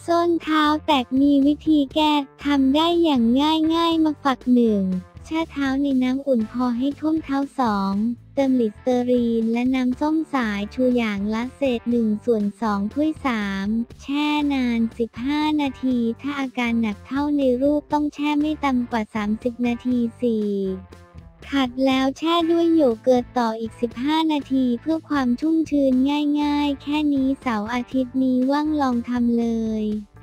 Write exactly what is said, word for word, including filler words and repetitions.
ส้นเท้าแตกมีวิธีแก้ทำได้อย่างง่ายๆมาฝากหนึ่งแช่เท้าในน้ำอุ่นพอให้ท่วมเท้าสองเติมลิสเตอรีนและน้ำส้มสายชูอย่างละเศษหนึ่งส่วนสองถ้วยสามแช่นานสิบห้านาทีถ้าอาการหนักเท่าในรูปต้องแช่ไม่ต่ำกว่าสามสิบนาทีสี่ขัดแล้วแช่ด้วยโยเกิร์ตต่ออีกสิบห้านาทีเพื่อความชุ่มชื้นง่ายๆแค่นี้เสาร์อาทิตย์นี้ว่างลองทำเลย